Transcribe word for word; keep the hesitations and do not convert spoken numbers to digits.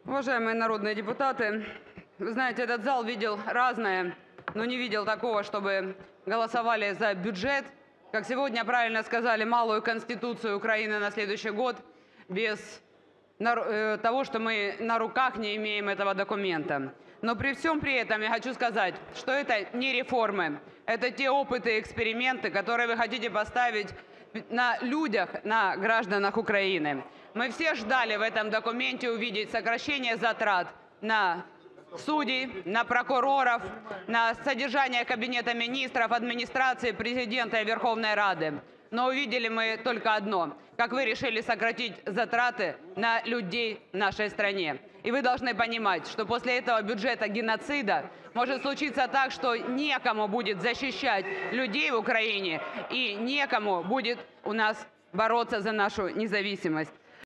Уважаемые народные депутаты, вы знаете, этот зал видел разное, но не видел такого, чтобы голосовали за бюджет, как сегодня правильно сказали, малую Конституцию Украины на следующий год, без того, что мы на руках не имеем этого документа. Но при всем при этом я хочу сказать, что это не реформы, это те опыты и эксперименты, которые вы хотите поставить на людях, на гражданах Украины. Мы все ждали в этом документе увидеть сокращение затрат на судей, на прокуроров, на содержание Кабинета Министров, администрации Президента и Верховной Рады. Но увидели мы только одно – как вы решили сократить затраты на людей в нашей стране. И вы должны понимать, что после этого бюджета геноцида может случиться так, что некому будет защищать людей в Украине и некому будет у нас бороться за нашу независимость.